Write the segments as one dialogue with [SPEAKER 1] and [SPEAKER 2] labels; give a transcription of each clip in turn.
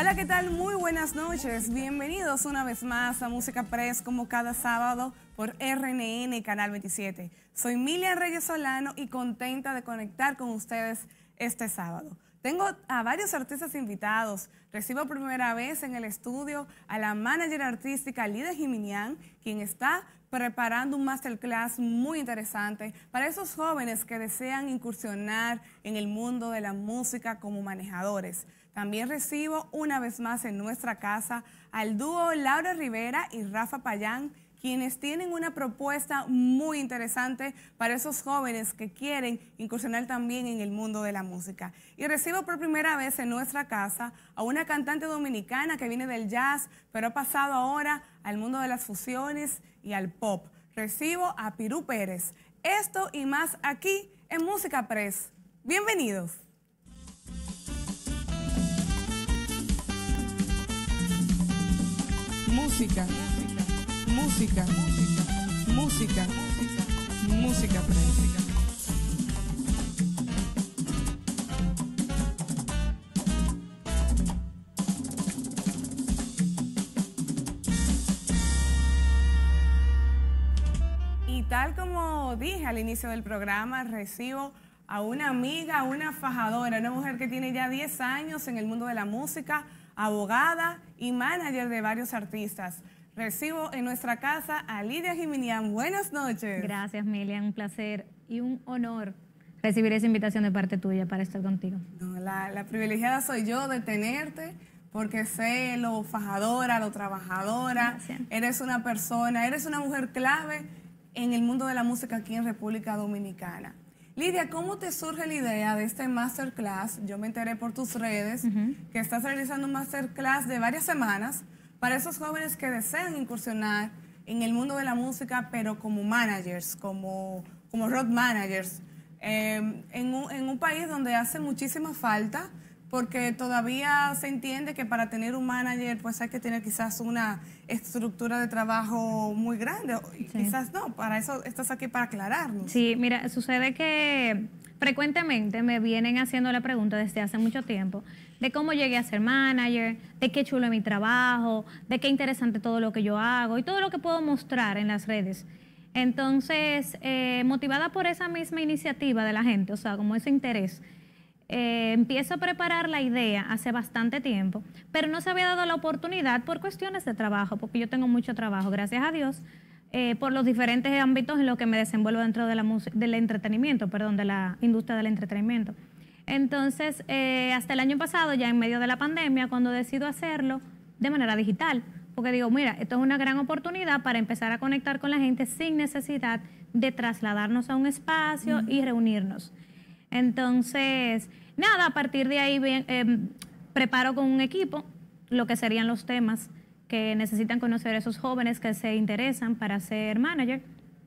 [SPEAKER 1] Hola, ¿qué tal? Muy buenas noches. Bienvenidos una vez más a Música Press, como cada sábado por RNN Canal 27. Soy Milian Reyes Solano y contenta de conectar con ustedes este sábado. Tengo a varios artistas invitados. Recibo por primera vez en el estudio a la manager artística Lidia Jiminián, quien está preparando un masterclass muy interesante para esos jóvenes que desean incursionar en el mundo de la música como manejadores. También recibo una vez más en nuestra casa al dúo Laura Rivera y Rafa Payán, quienes tienen una propuesta muy interesante para esos jóvenes que quieren incursionar también en el mundo de la música. Y recibo por primera vez en nuestra casa a una cantante dominicana que viene del jazz, pero ha pasado ahora al mundo de las fusiones y al pop. Recibo a Pirú Pérez. Esto y más aquí en Música Press. Bienvenidos.
[SPEAKER 2] Música, música, música, música Press.
[SPEAKER 1] Y tal como dije al inicio del programa, recibo a una amiga, una fajadora, una mujer que tiene ya 10 años en el mundo de la música, abogada y manager de varios artistas. Recibo en nuestra casa a Lidia Jiminián. Buenas noches.
[SPEAKER 3] Gracias, Milian. Un placer y un honor recibir esa invitación de parte tuya para estar contigo.
[SPEAKER 1] No, la privilegiada soy yo de tenerte, porque sé lo fajadora, lo trabajadora.
[SPEAKER 3] Gracias.
[SPEAKER 1] Eres una persona, eres una mujer clave en el mundo de la música aquí en República Dominicana. Lidia, ¿cómo te surge la idea de este masterclass? Yo me enteré por tus redes que estás realizando un masterclass de varias semanas para esos jóvenes que desean incursionar en el mundo de la música, pero como managers, como road managers, en un país donde hace muchísima falta, porque todavía se entiende que para tener un manager pues hay que tener quizás una estructura de trabajo muy grande. Sí. Quizás no, para eso estás aquí para aclararnos.
[SPEAKER 3] Sí, mira, sucede que frecuentemente me vienen haciendo la pregunta desde hace mucho tiempo de cómo llegué a ser manager, de qué chulo es mi trabajo, de qué interesante todo lo que yo hago y todo lo que puedo mostrar en las redes. Entonces, motivada por esa misma iniciativa de la gente, o sea, como ese interés, empiezo a preparar la idea hace bastante tiempo, pero no se había dado la oportunidad por cuestiones de trabajo, porque yo tengo mucho trabajo, gracias a Dios, por los diferentes ámbitos en los que me desenvuelvo dentro de del entretenimiento, perdón, de la industria del entretenimiento. Entonces, hasta el año pasado, ya en medio de la pandemia, cuando decido hacerlo de manera digital, porque digo, mira, esto es una gran oportunidad para empezar a conectar con la gente sin necesidad de trasladarnos a un espacio y reunirnos. Entonces, nada, a partir de ahí preparo con un equipo lo que serían los temas que necesitan conocer esos jóvenes que se interesan para ser manager.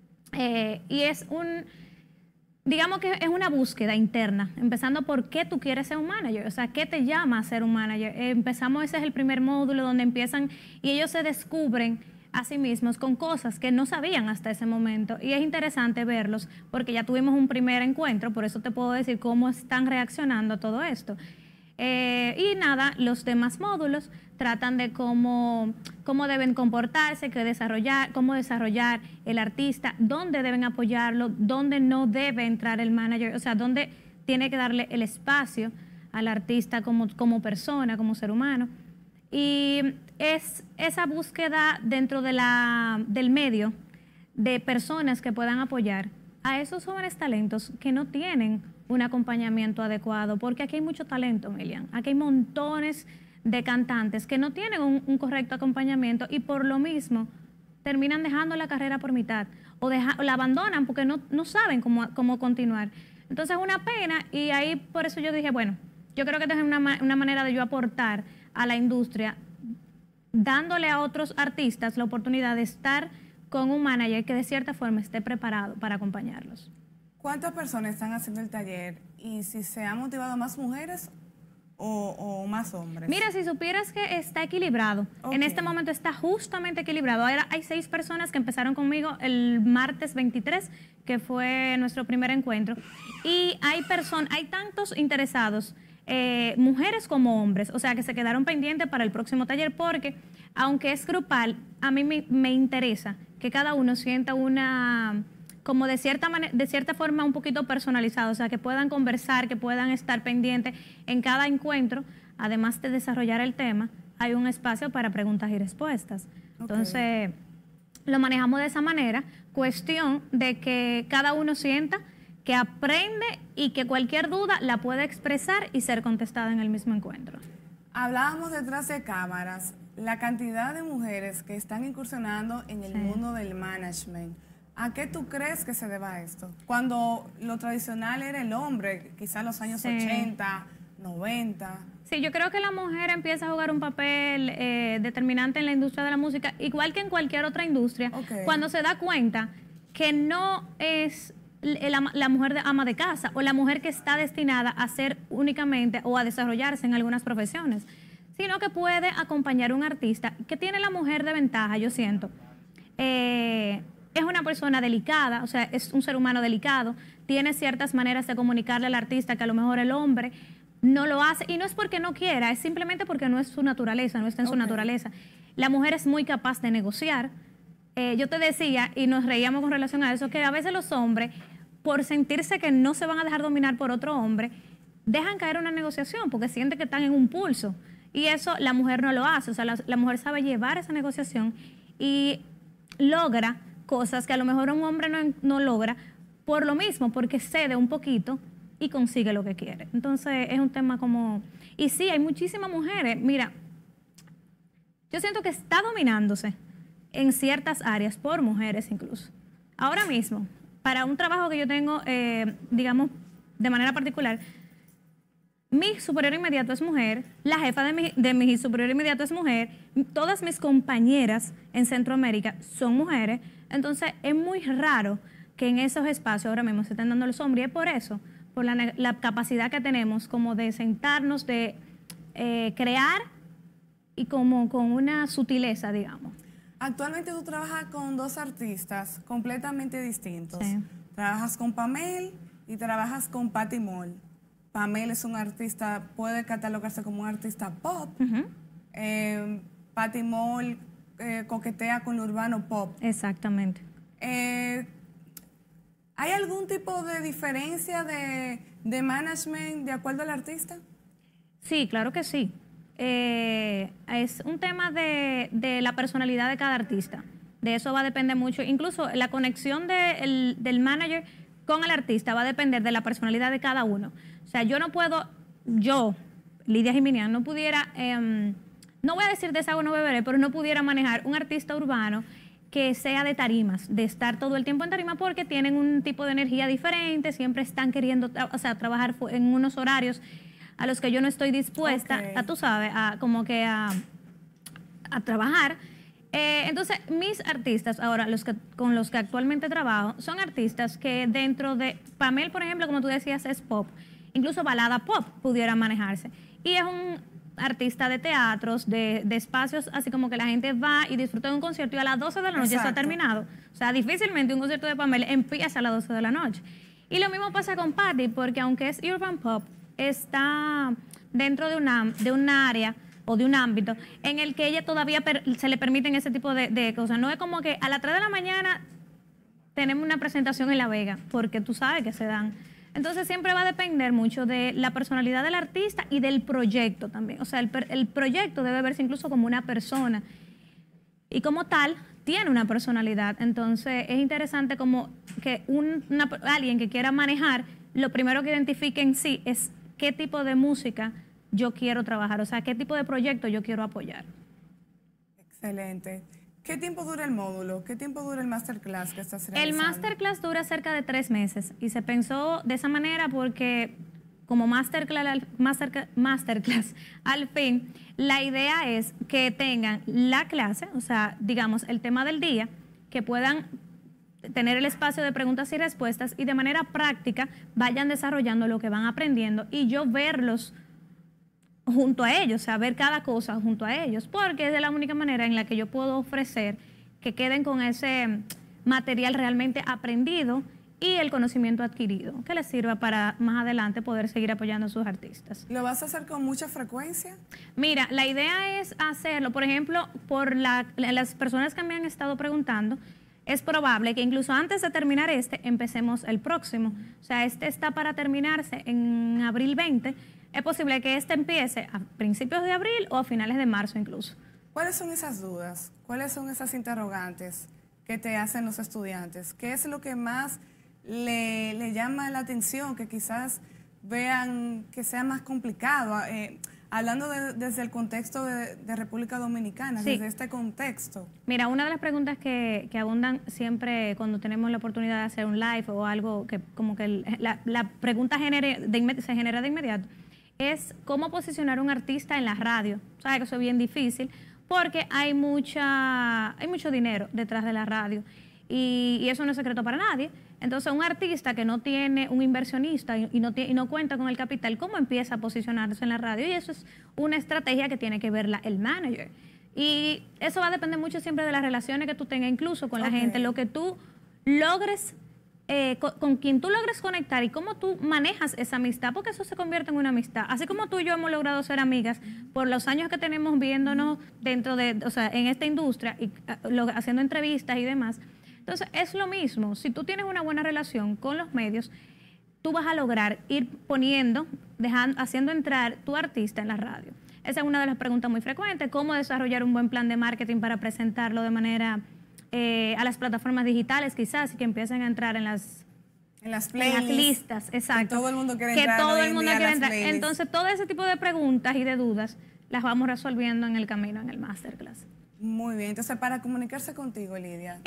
[SPEAKER 3] Y es digamos que es una búsqueda interna, empezando por qué tú quieres ser un manager, o sea, qué te llama a ser un manager. Ese es el primer módulo donde empiezan y ellos se descubren a sí mismos con cosas que no sabían hasta ese momento, y es interesante verlos porque ya tuvimos un primer encuentro, por eso te puedo decir cómo están reaccionando a todo esto. Y nada, los demás módulos tratan de cómo deben comportarse, cómo desarrollar el artista, dónde deben apoyarlo, dónde no debe entrar el manager, o sea, dónde tiene que darle el espacio al artista como persona, como ser humano. Y es esa búsqueda dentro del medio de personas que puedan apoyar a esos jóvenes talentos que no tienen un acompañamiento adecuado, porque aquí hay mucho talento, Milian. Aquí hay montones de cantantes que no tienen un correcto acompañamiento y por lo mismo terminan dejando la carrera por mitad o la abandonan porque no saben cómo continuar. Entonces es una pena, y ahí por eso yo dije, bueno, yo creo que esta es una manera de yo aportar a la industria, dándole a otros artistas la oportunidad de estar con un manager que de cierta forma esté preparado para acompañarlos.
[SPEAKER 1] ¿Cuántas personas están haciendo el taller? ¿Y si se han motivado más mujeres o más hombres?
[SPEAKER 3] Mira, si supieras que está equilibrado. Okay. En este momento está justamente equilibrado. Ahora hay 6 personas que empezaron conmigo el martes 23, que fue nuestro primer encuentro. Y hay tantos interesados mujeres como hombres, o sea, que se quedaron pendientes para el próximo taller, porque aunque es grupal, a mí me interesa que cada uno sienta una, como de cierta forma un poquito personalizado, o sea, que puedan conversar, que puedan estar pendientes en cada encuentro, además de desarrollar el tema, hay un espacio para preguntas y respuestas. Entonces, lo manejamos de esa manera, cuestión de que cada uno sienta que aprende y que cualquier duda la puede expresar y ser contestada en el mismo encuentro.
[SPEAKER 1] Hablábamos detrás de cámaras, la cantidad de mujeres que están incursionando en el mundo del management. ¿A qué tú crees que se deba esto? Cuando lo tradicional era el hombre, quizás los años 80, 90...
[SPEAKER 3] Sí, yo creo que la mujer empieza a jugar un papel determinante en la industria de la música, igual que en cualquier otra industria, cuando se da cuenta que no es la mujer ama de casa o la mujer que está destinada a ser únicamente o a desarrollarse en algunas profesiones, sino que puede acompañar a un artista. ¿Qué tiene la mujer de ventaja? Yo siento. Es una persona delicada, o sea, es un ser humano delicado, tiene ciertas maneras de comunicarle al artista que a lo mejor el hombre no lo hace, y no es porque no quiera, es simplemente porque no es su naturaleza, no está en su naturaleza. La mujer es muy capaz de negociar. Yo te decía, y nos reíamos con relación a eso, que a veces los hombres, por sentirse que no se van a dejar dominar por otro hombre, dejan caer una negociación porque sienten que están en un pulso. Y eso la mujer no lo hace, o sea, la mujer sabe llevar esa negociación y logra cosas que a lo mejor un hombre no logra por lo mismo, porque cede un poquito y consigue lo que quiere. Entonces es un tema como... Y sí, hay muchísimas mujeres. Mira, yo siento que está dominándose en ciertas áreas por mujeres incluso. Ahora mismo, para un trabajo que yo tengo, digamos, de manera particular, mi superior inmediato es mujer, la jefa de mi superior inmediato es mujer, todas mis compañeras en Centroamérica son mujeres, entonces es muy raro que en esos espacios ahora mismo se estén dando los hombres, y es por eso, por la capacidad que tenemos como de sentarnos, de crear y como con una sutileza, digamos.
[SPEAKER 1] Actualmente tú trabajas con dos artistas completamente distintos.
[SPEAKER 3] Sí.
[SPEAKER 1] Trabajas con Pamel y trabajas con Patti Moll. Pamel es un artista, puede catalogarse como un artista pop. Patti Moll coquetea con lo urbano pop.
[SPEAKER 3] Exactamente.
[SPEAKER 1] ¿Hay algún tipo de diferencia de management de acuerdo al artista?
[SPEAKER 3] Sí, claro que sí. Es un tema de la personalidad de cada artista. De eso va a depender mucho. Incluso la conexión del manager con el artista va a depender de la personalidad de cada uno. O sea, yo, Lidia Jiminián, no pudiera, no voy a decir deshago no beberé, pero no pudiera manejar un artista urbano que sea de tarimas, de estar todo el tiempo en tarima, porque tienen un tipo de energía diferente, siempre están queriendo trabajar en unos horarios a los que yo no estoy dispuesta, tú sabes, a trabajar. Entonces, mis artistas, ahora con los que actualmente trabajo, son artistas que dentro de, Pamel, por ejemplo, como tú decías, es pop, incluso balada pop pudiera manejarse. Y es un artista de teatros, de espacios, así como que la gente va y disfruta de un concierto y a las 12 de la noche está terminado. O sea, difícilmente un concierto de Pamela empieza a las 12 de la noche. Y lo mismo pasa con Patti, porque aunque es urban pop, está dentro de un área o de un ámbito en el que ella todavía se le permiten ese tipo de cosas. No es como que a las 3 de la mañana tenemos una presentación en La Vega, porque tú sabes que se dan. Entonces siempre va a depender mucho de la personalidad del artista y del proyecto también. O sea, el proyecto debe verse incluso como una persona y como tal tiene una personalidad. Entonces es interesante como que alguien que quiera manejar, lo primero que identifique en sí es qué tipo de música yo quiero trabajar, o sea, qué tipo de proyecto yo quiero apoyar.
[SPEAKER 1] Excelente. ¿Qué tiempo dura el módulo? ¿Qué tiempo dura el masterclass que estás realizando?
[SPEAKER 3] El masterclass dura cerca de 3 meses y se pensó de esa manera porque como masterclass al fin, la idea es que tengan la clase, o sea, digamos, el tema del día, que puedan tener el espacio de preguntas y respuestas y de manera práctica vayan desarrollando lo que van aprendiendo y yo verlos junto a ellos, o sea, ver cada cosa junto a ellos, porque es de la única manera en la que yo puedo ofrecer que queden con ese material realmente aprendido y el conocimiento adquirido, que les sirva para más adelante poder seguir apoyando a sus artistas.
[SPEAKER 1] ¿Lo vas a hacer con mucha frecuencia?
[SPEAKER 3] Mira, la idea es hacerlo, por ejemplo, las personas que me han estado preguntando, es probable que incluso antes de terminar empecemos el próximo. O sea, está para terminarse en abril 20. Es posible que empiece a principios de abril o a finales de marzo incluso.
[SPEAKER 1] ¿Cuáles son esas dudas? ¿Cuáles son esas interrogantes que te hacen los estudiantes? ¿Qué es lo que más le llama la atención, que quizás vean que sea más complicado? Hablando desde el contexto de República Dominicana,
[SPEAKER 3] sí,
[SPEAKER 1] desde este contexto.
[SPEAKER 3] Mira, una de las preguntas que abundan siempre cuando tenemos la oportunidad de hacer un live o algo que como que la pregunta se genera de inmediato, es cómo posicionar un artista en la radio. Sabes que eso es bien difícil porque hay mucho dinero detrás de la radio y eso no es secreto para nadie. Entonces, un artista que no tiene un inversionista y no cuenta con el capital, ¿cómo empieza a posicionarse en la radio? Y eso es una estrategia que tiene que ver el manager. Y eso va a depender mucho siempre de las relaciones que tú tengas, incluso con la gente, lo que tú logres, con quien tú logres conectar y cómo tú manejas esa amistad, porque eso se convierte en una amistad. Así como tú y yo hemos logrado ser amigas por los años que tenemos viéndonos en esta industria y haciendo entrevistas y demás. Entonces, es lo mismo. Si tú tienes una buena relación con los medios, tú vas a lograr ir haciendo entrar tu artista en la radio. Esa es una de las preguntas muy frecuentes. ¿Cómo desarrollar un buen plan de marketing para presentarlo de manera a las plataformas digitales, quizás, y que empiecen a entrar en las listas? Exacto.
[SPEAKER 1] Que todo el mundo quiere
[SPEAKER 3] entrar. Entonces, todo ese tipo de preguntas y de dudas las vamos resolviendo en el camino, en el masterclass.
[SPEAKER 1] Muy bien, entonces para comunicarse contigo, Lidia.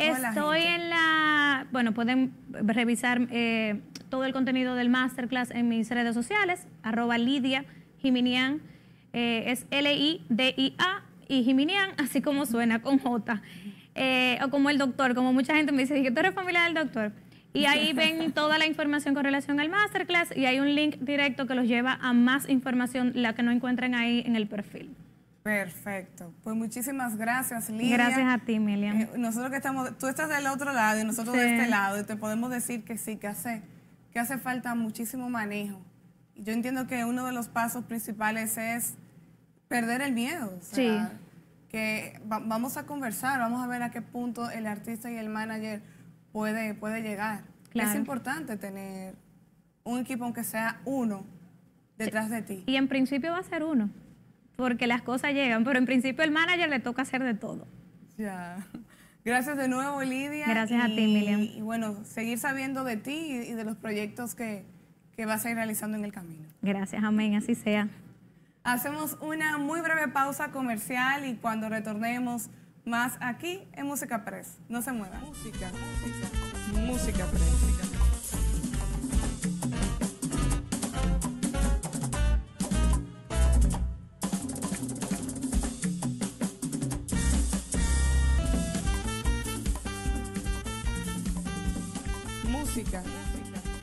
[SPEAKER 3] Pueden revisar todo el contenido del masterclass en mis redes sociales, @Lidia Jiminian, es Lidia y Jiminian, así como suena, con J, o como el doctor, como mucha gente me dice, que tú eres familia del doctor. Y ahí ven toda la información con relación al masterclass y hay un link directo que los lleva a más información, la que no encuentren ahí en el perfil.
[SPEAKER 1] Perfecto. Pues muchísimas gracias, Lidia.
[SPEAKER 3] Gracias a ti, Melian.
[SPEAKER 1] Nosotros que tú estás del otro lado y nosotros de este lado, y te podemos decir que sí, que hace falta muchísimo manejo. Y yo entiendo que uno de los pasos principales es perder el miedo. O sea, sí. Que vamos a conversar, vamos a ver a qué punto el artista y el manager puede llegar. Claro. Es importante tener un equipo, aunque sea uno, detrás de ti.
[SPEAKER 3] Y en principio va a ser uno, porque las cosas llegan, pero en principio el manager le toca hacer de todo.
[SPEAKER 1] Ya. Gracias de nuevo, Lidia.
[SPEAKER 3] Gracias a ti, Miriam.
[SPEAKER 1] Y bueno, seguir sabiendo de ti y de los proyectos que vas a ir realizando en el camino.
[SPEAKER 3] Gracias, amén, así sea.
[SPEAKER 1] Hacemos una muy breve pausa comercial y cuando retornemos más aquí en Música Press. No se muevan.
[SPEAKER 2] Música Press. Música.